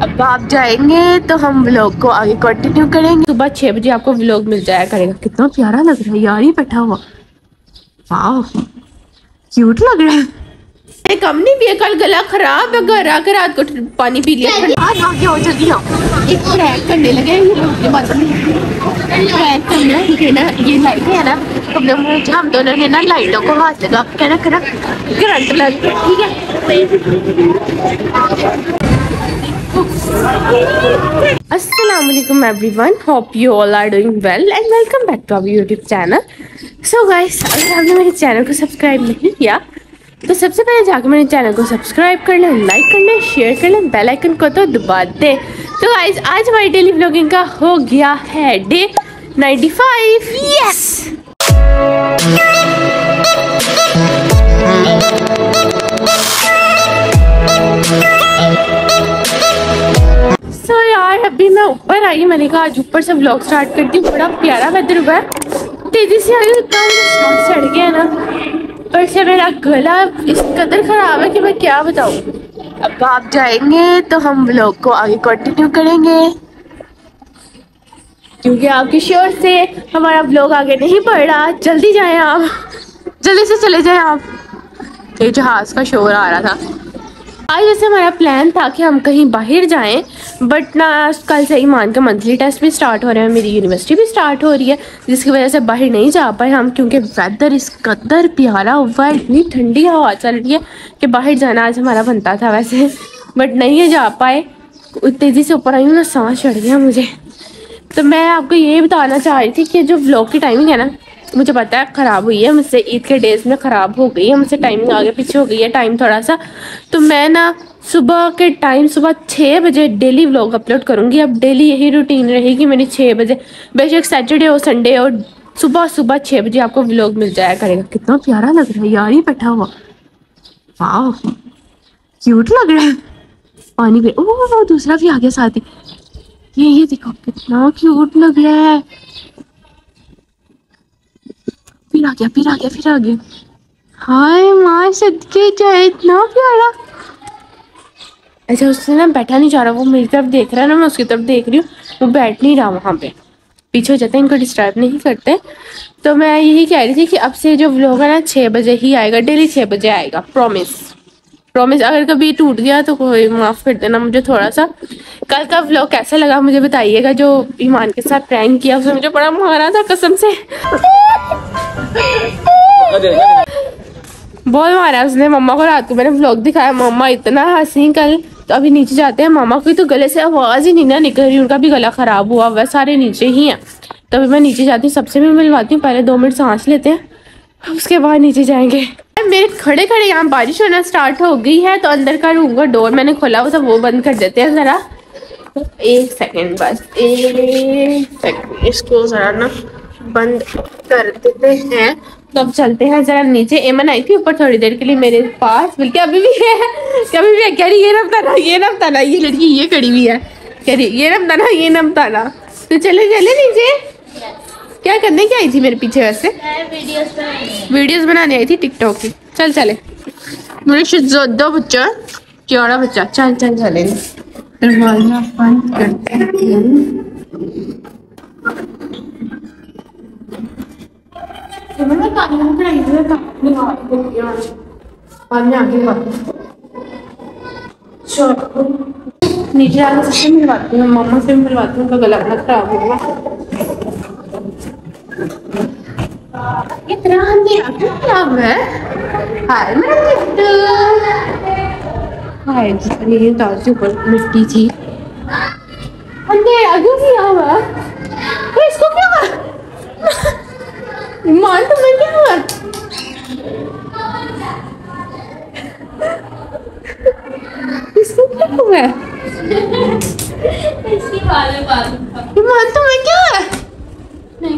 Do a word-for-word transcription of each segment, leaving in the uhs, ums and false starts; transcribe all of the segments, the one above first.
अब आप जाएंगे तो हम व्लॉग को आगे कंटिन्यू करेंगे। सुबह छह बजे आपको व्लॉग मिल जाया करेगा। कितना प्यारा लग रहा है यार ये बैठा हुआ, वाह क्यूट लग रहा है। कम नहीं पिया, कल गला खराब है, घर आकर रात को पानी पी लिया। आगे हो जल्दी आओ, एक ट्रैक करने लगे ट्रैक करना है ना। ये लाइट है ना, हम लोग हम दोनों ने ना लाइटों को हाथ लगा कहना करा करंट लग, ठीक है। अस्सलाम वालेकुम everyone, hope you all are doing well and welcome back to our YouTube channel. So guys, अगर आपने मेरे चैनल को सब्सक्राइब नहीं किया तो सबसे पहले जाकर मेरे चैनल को सब्सक्राइब कर लें, लाइक कर लें, शेयर कर लें, बेल आइकन को तो दबा दें। तो गाइस, आज हमारी डेली व्लॉगिंग का हो गया है day ninety five. Yes, so यार अभी मैं ऊपर आई, मैंने कहा आज ऊपर से व्लॉग स्टार्ट करती हूँ। बड़ा प्यारा वेदर हुआ है, तेजी से आई, इतना चढ़ गया ना, पर से मेरा गला इस कदर खराब है कि मैं क्या बताऊँ। अब आप जाएंगे तो हम व्लॉग को आगे कंटिन्यू करेंगे, क्योंकि आपके शोर से हमारा व्लॉग आगे नहीं बढ़ रहा। जल्दी जाएं आप, जल्दी से चले जाएं आप। ये जहाज का शोर आ रहा था। आज वैसे हमारा प्लान था कि हम कहीं बाहर जाएं, बट ना कल से ईमान का मंथली टेस्ट भी स्टार्ट हो रहे हैं, मेरी यूनिवर्सिटी भी स्टार्ट हो रही है, जिसकी वजह से बाहर नहीं जा पाए हम, क्योंकि वेदर इस कदर प्यारा हुआ है, इतनी ठंडी हवा चल रही है कि बाहर जाना आज हमारा बनता था वैसे, बट नहीं जा पाए। तेज़ी से ऊपर आई हूँ ना, सांस चढ़ गया मुझे। तो मैं आपको ये बताना चाह रही थी कि जो व्लॉग की टाइमिंग है ना, मुझे पता है ख़राब हुई है मुझसे, ईद के डेज़ में ख़राब हो गई है मुझसे, टाइमिंग आगे पीछे हो गई है टाइम थोड़ा सा। तो मैं ना सुबह के टाइम सुबह छः बजे डेली व्लॉग अपलोड करूँगी। अब डेली यही रूटीन रहेगी मेरी, छः बजे, बेशक सैटरडे हो संडे हो, सुबह सुबह छः बजे आपको व्लॉग मिल जाया करेगा। कितना प्यारा लग रहा है यार ये बैठा हुआ, वाह क्यूट लग रहा है। पानी पे ओह दूसरा भी आ गया साथ ही, ये ये देखो कितना क्यूट लग रहा है। फिर आ गया फिर आ गया फिर आ गया, हाय माँ सदके जाए, इतना प्यारा। अच्छा, उससे ना बैठा नहीं जा रहा, वो मेरी तरफ देख रहा है ना, मैं उसकी तरफ देख रही हूँ, वो बैठ नहीं रहा वहाँ पे, पीछे हो जाते हैं, इनको डिस्टर्ब नहीं करते। तो मैं यही कह रही थी कि अब से जो व्लॉग है ना छः बजे ही आएगा, डेली छः बजे आएगा, प्रॉमिस प्रॉमिस। अगर कभी टूट गया तो कोई माफ़ कर देना मुझे थोड़ा सा। कल का व्लॉग कैसा लगा मुझे बताइएगा। जो ईमान के साथ प्रैंक किया उसने मुझे बड़ा मारा था कसम से, बहुत मारा उसने। मम्मा को रात को मैंने व्लॉग दिखाया, मम्मा इतना हंसी कल। तो अभी नीचे जाते हैं, मामा की तो गले से आवाज़ ही नहीं ना निकल रही, उनका भी गला ख़राब हुआ हुआ, सारे नीचे ही हैं। तो अभी मैं नीचे जाती हूँ, सबसे भी मिलवाती हूँ, पहले दो मिनट सांस लेते हैं, उसके बाद नीचे जाएंगे। मेरे खड़े खड़े यहाँ बारिश होना स्टार्ट हो गई है, तो अंदर का रूम का डोर मैंने खोला हुआ था, वो बंद कर देते हैं ज़रा। एक सेकेंड बस, एक सेकेंड, इसको ज़रा ना बंद कर देते हैं। तो अब चलते हैं ज़रा नीचे। एमन आई थी ऊपर थोड़ी देर के लिए मेरे पास, बल्कि अभी भी है, कभी भी है, कह रही ये नमता ना ये नमता ना, ये लड़की ये खड़ी हुई है, कह रही ये नमता ना ये नमता ना। तो चले चले नीचे। क्या करने की आई थी मेरे पीछे वैसे? वीडियोस वीडियोस बनाने आई थी टिकटॉक की। चल चले, मेरे शिज़्ज़ो बच्चा प्यारा बच्चा, चल चल चले। दरवाजा बंद करते हैं। नीचे आकर सबसे मिलवाती हूँ, मम्मा से मिलवाती हूँ, उनका गला बड़ा खराब होगा। इतना अंधेरा क्यों खराब है? हाय मेरा मिट्टू, हाय जिसने ताज ऊपर मिट्टी थी, अंधेरा क्यों किया हुआ? तो इसको क्या हुआ? मान तुम्हें क्या हुआ? इसको क्या हुआ? इसकी बाल बाल मान तुम्हें क्या हुआ? नहीं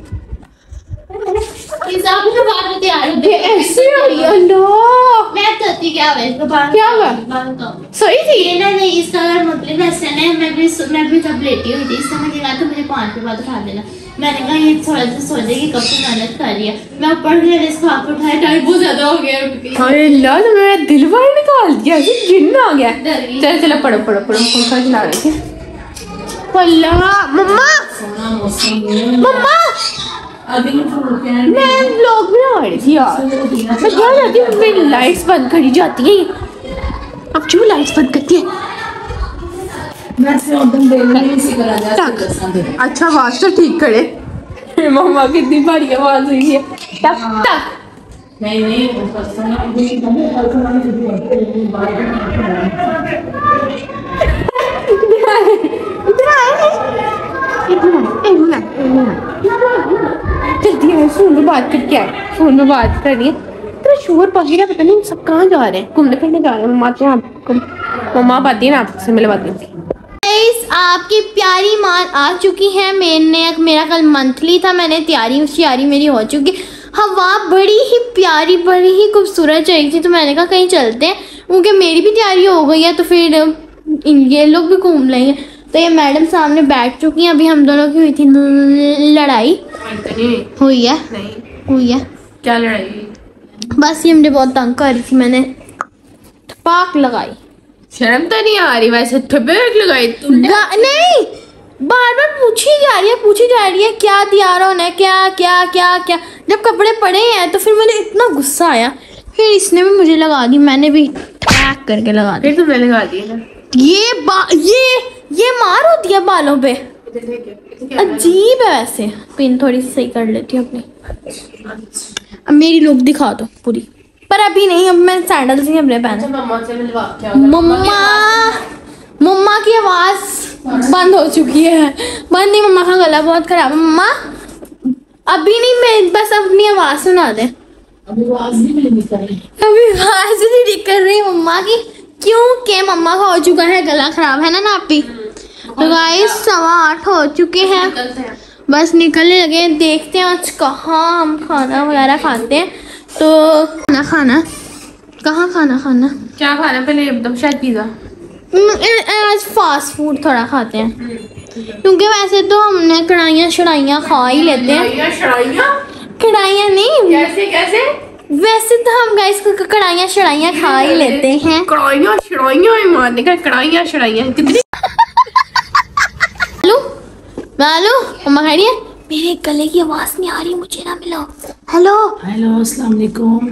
हिसाब से बाल तैयार हो गए, ऐसे हो गया। लो मैं तो क्या हुआ इसको बाल, क्या हुआ? सोई थी ये ना नहीं, इसका अगर मतलब ऐसा है, मैं भी मैं भी तब लेटी हुई थी, इससे मैंने कहा तो मुझे पाँच के बाद उठा देना। मैंने कहा ये थोड़ा सा सो जाएगी, कब से मेहनत कर रही है। मैं पढ़ रही हूँ, इसको आप उठाया, टाइम बहुत ज्यादा हो गया। अरे अल्लाह, तो मेरा दिल बाहर निकाल दिया, जिन्न आ गया। चल चलो पढ़ो पढ़ो पढ़ो, पंखा चला रही थी। अल्लाह मम्मा मम्मा, मैं व्लॉग बना रही थी यार। मैं क्या जाती हूँ, मेरी लाइट्स बंद करी जाती हैं। अब क्यों लाइट्स बंद करती है? अच्छा आवाज तो ठीक करे। मम्मा कितनी बड़ी आवाज हुई है। टक टक। नहीं नहीं जल्दी आए, फोन में बात करके आए, फोन में बात करनी है। तेरा शोर पकी ना, पता नहीं सब कहाँ जा रहे हैं, घूमने फिरने जा रहे हैं। मम्मा तो आपको मम्मा आती है ना, आपसे मिलवाती हूँ। आपकी प्यारी माँ आ चुकी है। मैंने मेरा कल मंथली था, मैंने तैयारी तैयारी मेरी हो चुकी। हवा बड़ी ही प्यारी, बड़ी ही खूबसूरत चाहिए थी, तो मैंने कहा कहीं चलते हैं, क्योंकि मेरी भी तैयारी हो गई है, तो फिर ये लोग भी घूम लेंगे। तो ये मैडम सामने बैठ चुकी हैं। अभी हम दोनों की हुई थी लड़ाई। हुई है? नहीं हुई है। क्या लड़ाई? बस ये मुझे बहुत तंग कर रही थी, मैंने थपाक लगाई। शर्म तो नहीं आ रही? वैसे थपेक लगाई तुमने? नहीं, बार बार पूछी जा रही है पूछी जा रही है क्या तैयार होना है, क्या क्या क्या क्या। जब कपड़े पड़े हैं तो फिर मुझे इतना गुस्सा आया, फिर इसने भी मुझे लगा दी, मैंने भी टैग करके लगा दी। फिर तुमने लगा दी ना? ये बा ये ये मार होती है बालों पे, अजीब है। वैसे पिन थोड़ी सी सही कर लेती हूँ अपनी। अब मेरी लुक दिखा दो पूरी, पर अभी नहीं, अब मैं सैंडल्स ही अपने पहने। मम्मा से मिलवा के आओ। मम्मा मम्मा की आवाज बंद हो चुकी है। बंद नहीं, मम्मा का गला बहुत खराब है। मम्मा अभी नहीं, मैं बस अपनी आवाज सुना दे। अभी आवाज नहीं निकल रही, अभी आवाज नहीं निकल रही मम्मा की, क्योंकि मम्मा का हो चुका है गला खराब, है ना नापी। तो गाइस सवा आठ हो चुके हैं, बस निकलने लगे। देखते हैं आज कहाँ हम खाना वगैरह खाते हैं। तो खाना खाना कहाँ खाना खाना क्या खाना? पहले एकदम शायद पिज्जा। आज फास्ट फूड थोड़ा खाते हैं, क्योंकि वैसे तो हमने कढ़ाइयाँ शढ़ाइयाँ खा ही लेते हैं। कढ़ाइयाँ नहीं, कैसे कैसे? वैसे तो हम गाइस कढ़ाइयाँ शढ़ाइयाँ खा ही लेते हैं। कढ़ाइयाँ शढ़ाइयाँ मारने का, कढ़ाइयाँ शढ़ाइयाँ कितनी। हेलो हेलो मम्मा खा रही है? मेरे गले की आवाज नहीं आ रही, मुझे ना मिलो। हेलो हेलो अस्सलाम वालेकुम।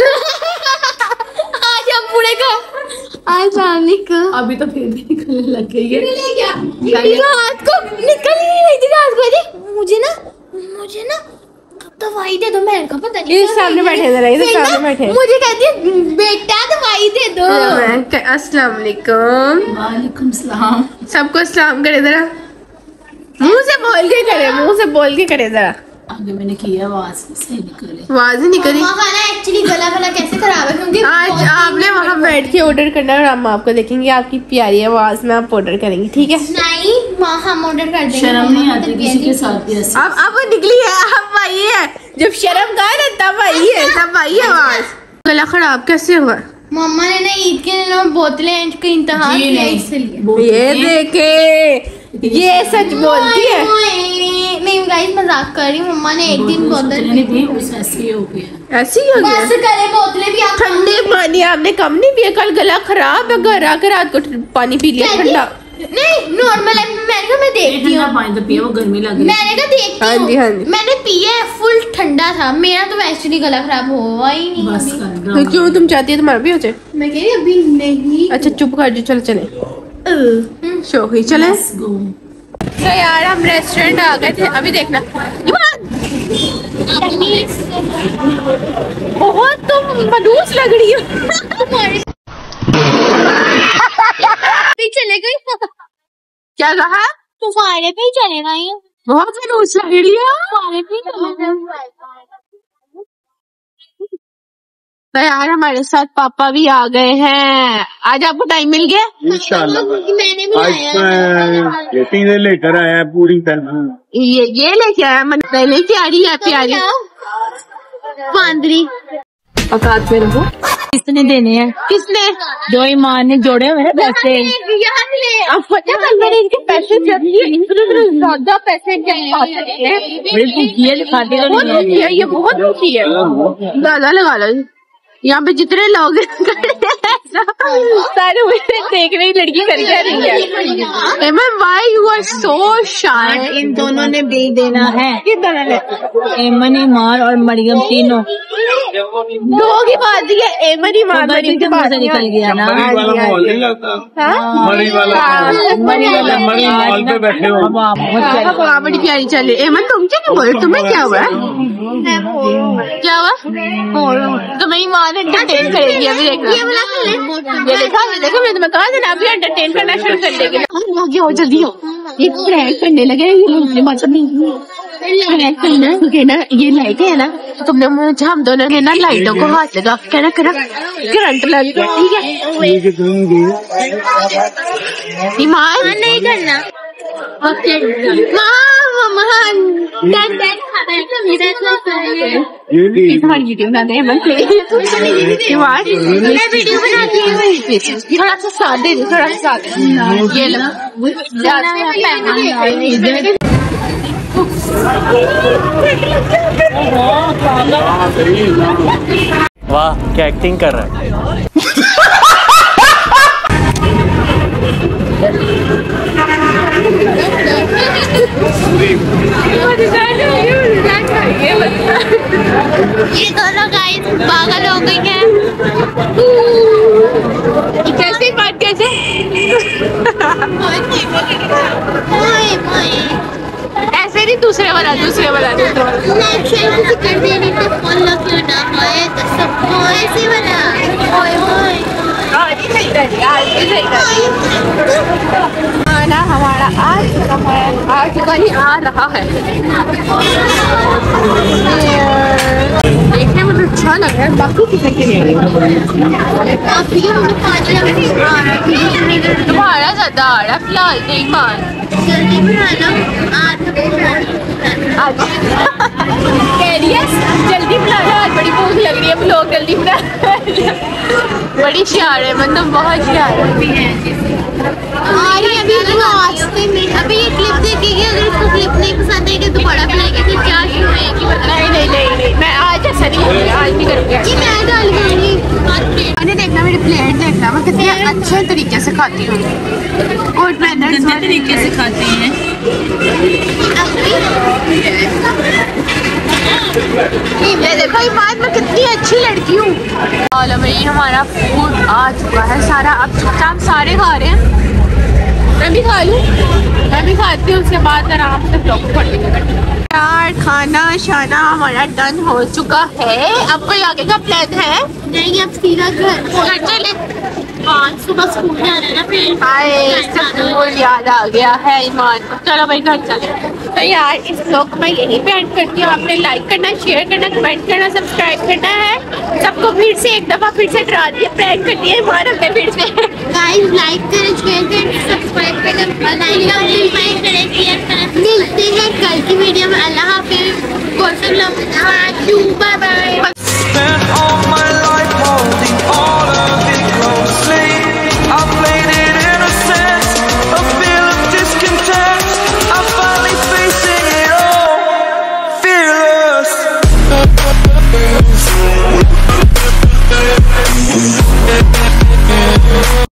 आज हम पूरे का अस्सलाम वालेकुम। अभी तो फिर भी निकलने लग गई है। रात को निकल ही नहीं थी, रात को मुझे ना मुझे ना दवाई दे दो। मैं का पता नहीं, इस सामने बैठे जरा, इधर सामने बैठे। मुझे कहती है बेटा दवाई दे दो। अस्सलाम वालेकुम। वालेकुम सलाम। सबको सलाम करे जरा, मुंह से बोल के करे, मुंह से बोल के करे जरा। आगे मैंने किया, आवाज सही निकली, आवाज ही निकली। मम्मा का ना एक्चुअली गला भला कैसे खराब है, क्योंकि आज आपने वहाँ बैठ के ऑर्डर करना है और हम आपको देखेंगे आपकी प्यारी आवाज में आप ऑर्डर करेंगे, ठीक है? नहीं वहाँ हम ऑर्डर कर देंगे। शर्म नहीं आती किसी के साथ भी ऐसे? अब अब वो निकली है, अब आई है। जब शर्म का है ना तब आई है, तब आई है आवाज। गला खराब कैसे हुआ? मम्मा ने ना ईद के दिनों बोतलें का इंतजार किया, इसलिए। ये देखे, ये सच बोलती है। नहीं गाइस मजाक कर रही हूँ। मम्मा ने एक दिन बोतल नहीं थी, उस ऐसे ही हो गया। ऐसी ही हो गया। बस करे, बोतलें भी आप ठंडे पानी आपने कम नहीं पिया? कल गला खराब है, घर आकर रात को पानी पी लिया ठंडा। नहीं नॉर्मल है। मैंने कहा मैं देखती हूँ, पानी तो पिया, वो गर्मी लग रही। मैंने कहा देखती हाँ जी, हाँ जी। हूँ। मैंने पिया है, फुल ठंडा था। मेरा तो वैसे ही गला खराब हुआ ही नहीं बस अभी। कर तो क्यों तुम चाहती है तुम्हारा भी हो जाए? मैं कह रही अभी नहीं। अच्छा चुप कर जो, चलो चले शोखी चले। गो। तो यार हम रेस्टोरेंट आ गए थे, अभी देखना बहुत तुम मदूस लग रही हो। चले गई क्या कहा? तुम्हारे पे ही चलेगा ये, बहुत मदूस लग रही हो। तुम्हारे पे ही चलेगा। तो यार हमारे साथ पापा भी आ गए हैं। आज आपको टाइम मिल गया? इंशाल्लाह मैंने भी आज मैं ये चीजें लेकर आया पूरी तरह। ये ये लेके आया, मन पहले प्यारी है प्यारी बांदरी। औकात में रहो। किसने देने हैं? किसने? जो ईमान ने जोड़े हुए पैसे। अब पता है मैंने इनके पैसे जब लिए इतने ज्यादा पैसे क्या बड़ी भूखी है, खाती तो बहुत नहीं भूखी है, ये बहुत भूखी है। ज्यादा लगा लो। यहाँ पे जितने लोग सारे मुझे देख रही लड़की कर क्या रही है। Aiman why you are so shy? इन दोनों ने बिल देना है। किस दोनों ने? एमन ईमान और मरियम तीनों। दो की बात है, एमन ईमान मरियम की बात निकल गया ना। मरी वाला माहौल नहीं लगता। मरी वाला मरी वाला मरी माहौल पे बैठे हो। हाँ, बड़ी प्यारी चल रही। एमन तुम क्या नहीं बोल, तुम्हें क्या हुआ? क्या हुआ? तुम्हें माँ ने एंटरटेन करेगी अभी। देखना ये देखा, ये देखा, मैंने तुम्हें कहा था ना, अभी एंटरटेन करना शुरू कर देगी। आगे हो, जल्दी हो, ये प्रैंक करने लगे। ये बात प्रैंक करना क्योंकि ना ये लाइट है ना, तुमने मुझे, हम दोनों ने ना लाइटों को हाथ लगा के ना करा करंट लग गया। ठीक है ईमान नहीं करना। वीडियो बनाते हैं थोड़ा सा साथ दे, थोड़ा सा साथ ये लो। वाह क्या एक्टिंग कर रहा है। ये दोनों गाइस पागल हो गई हैं। कैसे बात कैसे? ऐसे नहीं, दूसरे वाला दूसरे वाला दूसरे वाला कर देने पे फोन लग ना है तो सबको ऐसे वाला। ओए ओए खाना हमारा आ चुका है, आ चुका ही आ रहा है। देखने में अच्छा लग रहा है, बाकी किसी के लिए तुम्हारा ज्यादा आ रहा है फिलहाल। नहीं मान जल्दी बना लो, आज कह रही है जल्दी बना लो, आज बड़ी भूख लग रही है, लोग जल्दी बना। बड़ी शार है, मतलब बहुत शार है। अभी अभी रास्ते में अभी ये क्लिप देखेगी, अगर इसको क्लिप नहीं पसंद आएगी तो बड़ा बनाएगी, फिर क्या शुरू होएगी पता नहीं नहीं नहीं नहीं मैं आज ऐसा नहीं करूँगी, आज नहीं करूँगी। मैं डाल दूंगी। मैंने देखना, मेरी प्लेट देखना, मैं कितने अच्छे तरीके से खाती हूँ और गंदे तरीके से खाते हैं। ये देखो ईमान, मैं कितनी अच्छी लड़की हूँ। चलो भाई हमारा फूड आ चुका है सारा, अब चुपचाप सारे खा रहे हैं। मैं भी खा लूँ, मैं भी खाती हूँ, उसके बाद आराम से ब्लॉग पढ़ लेंगे। यार खाना शाना हमारा डन हो चुका है। अब कोई आगे का प्लान है? नहीं, अब सीधा घर घर चले। पाँच सुबह स्कूल जाना ना फिर। हाय स्कूल याद आ गया है ईमान को। चलो भाई घर चले। तो यार इस ब्लॉग को मैं यहीं पे एंड करती हूँ। आपने लाइक करना, शेयर करना, कमेंट करना, सब्सक्राइब करना है। सबको फिर से एक दफा फिर से डरा दिया, प्रैंक कर दिया ईमान हमने फिर से। गाइस लाइक करें, शेयर करें, सब्सक्राइब करें, मिलते हैं कल की वीडियो में। अल्लाह हाफिज़।